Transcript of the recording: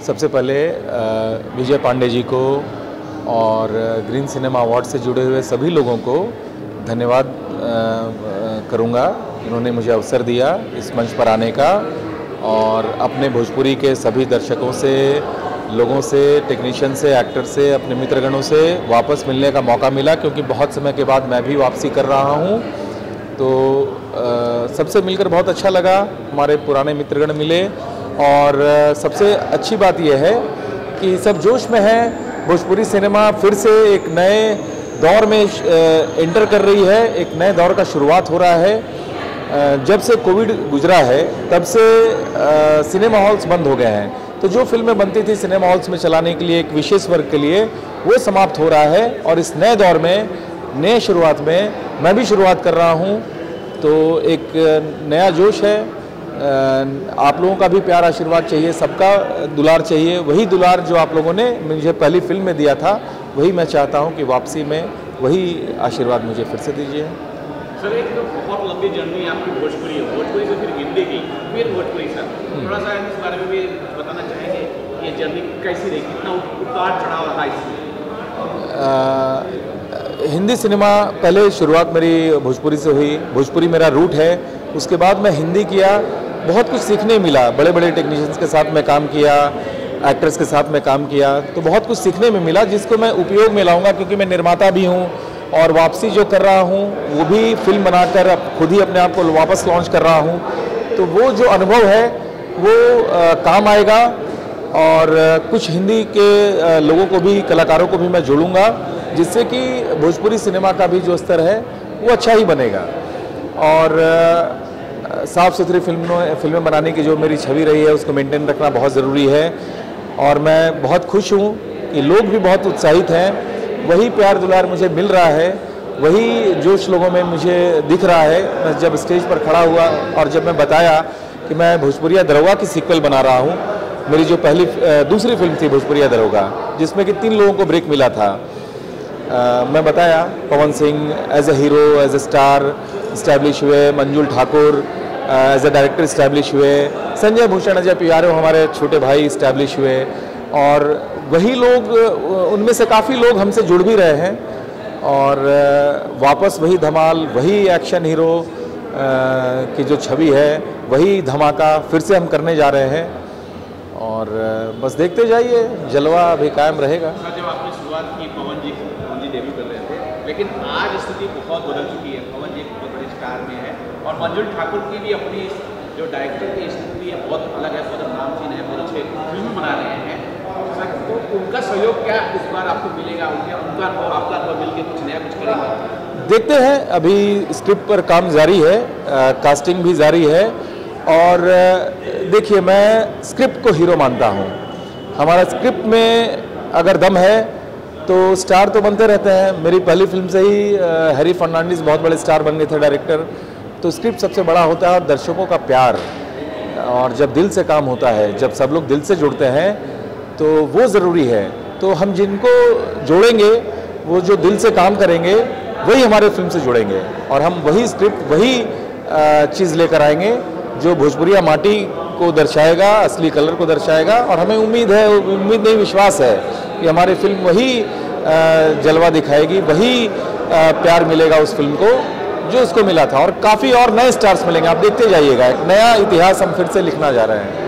सबसे पहले विजय पांडे जी को और ग्रीन सिनेमा अवार्ड से जुड़े हुए सभी लोगों को धन्यवाद करूंगा। इन्होंने मुझे अवसर दिया इस मंच पर आने का, और अपने भोजपुरी के सभी दर्शकों से, लोगों से, टेक्नीशियन से, एक्टर से, अपने मित्रगणों से वापस मिलने का मौका मिला, क्योंकि बहुत समय के बाद मैं भी वापसी कर रहा हूं। तो सबसे मिलकर बहुत अच्छा लगा, हमारे पुराने मित्रगण मिले, और सबसे अच्छी बात यह है कि सब जोश में है। भोजपुरी सिनेमा फिर से एक नए दौर में एंटर कर रही है, एक नए दौर का शुरुआत हो रहा है। जब से कोविड गुजरा है तब से सिनेमा हॉल्स बंद हो गए हैं, तो जो फिल्में बनती थी सिनेमा हॉल्स में चलाने के लिए एक विशेष वर्ग के लिए, वो समाप्त हो रहा है। और इस नए दौर में, नए शुरुआत में मैं भी शुरुआत कर रहा हूँ, तो एक नया जोश है। आप लोगों का भी प्यार आशीर्वाद चाहिए, सबका दुलार चाहिए। वही दुलार जो आप लोगों ने मुझे पहली फिल्म में दिया था, वही मैं चाहता हूं कि वापसी में वही आशीर्वाद मुझे फिर से दीजिए। सर, एक तो बहुत लंबी जर्नी आपकी भोजपुरी है, भोजपुरी से फिर हिंदी की, फिर भोजपुरी। सर, थोड़ा सा इस बारे में भी बताना चाहेंगे, ये जर्नी कैसी रही, कितना उतार चढ़ाव रहा इसमें? हिंदी सिनेमा पहले शुरुआत मेरी भोजपुरी से हुई, भोजपुरी मेरा रूट है। उसके बाद मैं हिंदी किया, बहुत कुछ सीखने मिला। बड़े बड़े टेक्नीशियंस के साथ मैं काम किया, एक्टर्स के साथ मैं काम किया, तो बहुत कुछ सीखने में मिला, जिसको मैं उपयोग में लाऊंगा, क्योंकि मैं निर्माता भी हूं, और वापसी जो कर रहा हूं वो भी फिल्म बनाकर अब खुद ही अपने आप को वापस लॉन्च कर रहा हूं। तो वो जो अनुभव है वो काम आएगा, और कुछ हिंदी के लोगों को भी, कलाकारों को भी मैं जोड़ूंगा, जिससे कि भोजपुरी सिनेमा का भी जो स्तर है वो अच्छा ही बनेगा। और साफ़ सुथरी फिल्में बनाने की जो मेरी छवि रही है उसको मेंटेन रखना बहुत ज़रूरी है। और मैं बहुत खुश हूँ कि लोग भी बहुत उत्साहित हैं, वही प्यार दुलार मुझे मिल रहा है, वही जोश लोगों में मुझे दिख रहा है। मैं जब स्टेज पर खड़ा हुआ और जब मैं बताया कि मैं भोजपुरिया दरोगा की सीक्वल बना रहा हूँ, मेरी जो दूसरी फिल्म थी भोजपुरिया दरोगा, जिसमें कि 3 लोगों को ब्रेक मिला था, मैं बताया Pawan Singh as a hero, as a star establish हुए, Manjul Thakur as a director establish हुए, संजय भूषण, अजय पियारो हमारे छोटे भाई इस्टेब्लिश हुए, और वही लोग, उनमें से काफ़ी लोग हमसे जुड़ भी रहे हैं। और वापस वही धमाल, वही एक्शन हीरो की जो छवि है, वही धमाका फिर से हम करने जा रहे हैं। और बस देखते जाइए, जलवा अभी कायम रहेगा। जब आपने शुरुआत की, पवन जी डेब्यू कर रहे थे, लेकिन आज स्थिति बहुत बदल चुकी है। पवन जी एक बहुत बड़े स्टार में है, और मंजुल ठाकुर की भी अपनी जो डायरेक्टर की स्थिति है बहुत अलग है, बहुत नामचीन है, बहुत अच्छे फिल्म बना रहे हैं। तो उनका सहयोग क्या इस बार आपको मिलेगा? उनका अनुभव, आपका अनुभव मिलकर कुछ नया कुछ करेंगे? देखते हैं, अभी स्क्रिप्ट पर काम जारी है, कास्टिंग भी जारी है। और देखिए, मैं स्क्रिप्ट को हीरो मानता हूँ। हमारा स्क्रिप्ट में अगर दम है तो स्टार तो बनते रहते हैं। मेरी पहली फिल्म से ही हैरी फर्नांडिस बहुत बड़े स्टार बन गए थे, डायरेक्टर। तो स्क्रिप्ट सबसे बड़ा होता है, और दर्शकों का प्यार, और जब दिल से काम होता है, जब सब लोग दिल से जुड़ते हैं, तो वो ज़रूरी है। तो हम जिनको जोड़ेंगे, वो जो दिल से काम करेंगे, वही हमारे फिल्म से जुड़ेंगे, और हम वही स्क्रिप्ट, वही चीज़ लेकर आएंगे जो भोजपुरिया माटी को दर्शाएगा, असली कलर को दर्शाएगा। और हमें उम्मीद नहीं, विश्वास है कि हमारी फिल्म वही जलवा दिखाएगी, वही प्यार मिलेगा उस फिल्म को जो उसको मिला था। और काफ़ी और नए स्टार्स मिलेंगे, आप देखते जाइएगा, एक नया इतिहास हम फिर से लिखना जा रहे हैं।